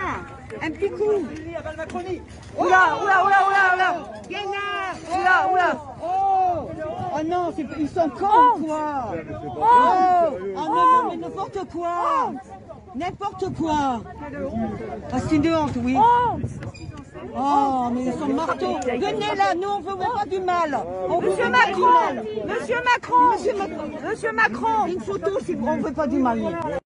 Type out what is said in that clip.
Un petit coup. Oula, oula, oula, oula, oula. Oula, oula. Oh non, ils sont cons, quoi. Oh non, mais n'importe quoi. N'importe quoi. Ah, c'est une honte, oui. Oh, mais ils sont marteaux. Venez là, nous on veut pas du mal. Monsieur Macron, Monsieur Macron, Monsieur Macron. Une photo, on veut pas du mal.